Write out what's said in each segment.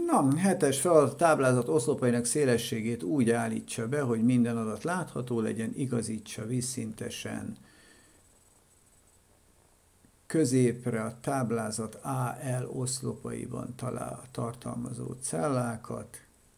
Na, hetes feladat, a táblázat oszlopainak szélességét úgy állítsa be, hogy minden adat látható legyen, igazítsa vízszintesen középre a táblázat AL oszlopaiban tartalmazó cellákat,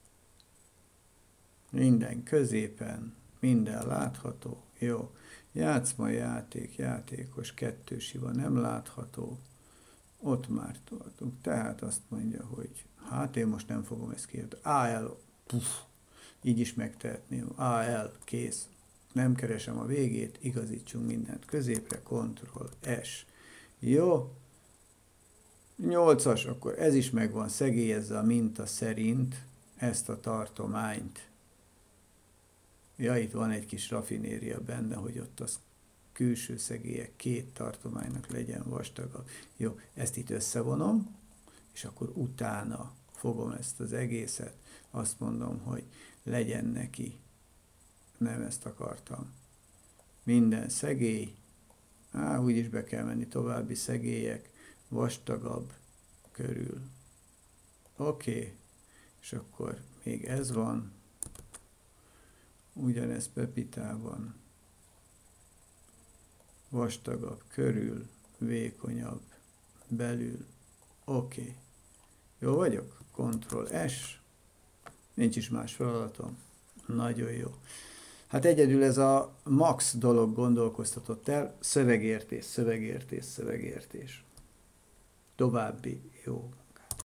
minden középen, minden látható, jó. Játszma, játék, játékos, kettős hiba nem látható, ott már tartunk, tehát azt mondja, hogy hát én most nem fogom ezt kiírni. AL, így is megtehetném, AL, kész. Nem keresem a végét, igazítsunk mindent középre, Ctrl-S. Jó. 8-as, akkor ez is megvan, szegélyezze a minta szerint ezt a tartományt. Ja, itt van egy kis rafinéria benne, hogy ott az külső szegélyek két tartománynak legyen vastagabb. Jó, ezt itt összevonom, és akkor utána fogom ezt az egészet, azt mondom, hogy legyen neki, nem ezt akartam, minden szegély, úgyis be kell menni, további szegélyek, vastagabb körül. Oké, és akkor még ez van, ugyanez Pepitában, vastagabb körül, vékonyabb belül, oké. Jó vagyok? Ctrl-S, nincs is más feladatom, nagyon jó. Hát egyedül ez a max dolog gondolkoztatott el, szövegértés, szövegértés, szövegértés. További, jó.